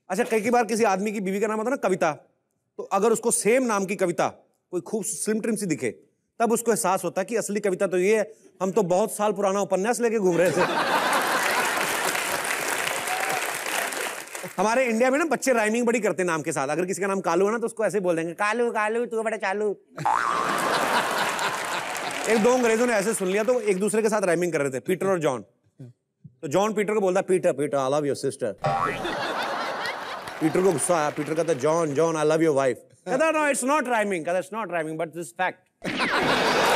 अच्छा, कई बार किसी आदमी की बीवी का नाम होता है ना कविता, तो अगर उसको सेम नाम की कविता कोई खूब स्लिम ट्रिम सी दिखे, तब उसको एहसास होता है कि असली कविता तो ये है, हम तो बहुत साल पुराना उपन्यास लेके घूम रहे थे। हमारे इंडिया में ना बच्चे राइमिंग बड़ी करते हैं नाम के साथ। अगर किसी का नाम कालू है ना तो उसको ऐसे बोल देंगे, कालू कालू तू बड़ा चालू। एक दो अंग्रेजों ने ऐसे सुन लिया तो एक दूसरे के साथ राइमिंग कर रहे थे, पीटर और जॉन। तो जॉन पीटर को बोलता, Peter Peter I love your sister. Peter को गुस्सा आया, पीटर कहता, John John I love your wife. कहता, नो इट्स नॉट राइमिंग, कहता it's not rhyming but this fact.